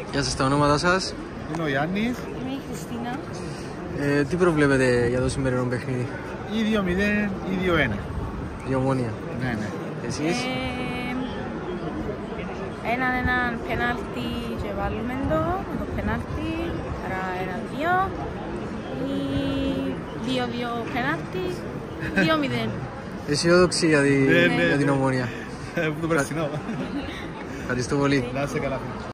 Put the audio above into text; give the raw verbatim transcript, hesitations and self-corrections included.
Γεια σας, τα ονόματα σας? Είμαι ο Γιάννης. Είμαι η Χριστίνα. Ε, τι προβλέπετε για το σημερινό παιχνίδι? Ή δύο μηδέν ή δύο ένα. Η Ομόνοια. Ναι, ναι. Εσείς? Ε, έναν έναν πενάλτι και βάλουμε το, το πενάλτι, άρα ένα-δύο. Ή δύο-δύο πενάλτι, δύο μηδέν. Αισιόδοξη για, τη, Ναι, ναι, για την ναι. Ομόνοια. Από το περσινό. Ευχαριστώ πολύ. Να είσαι καλά.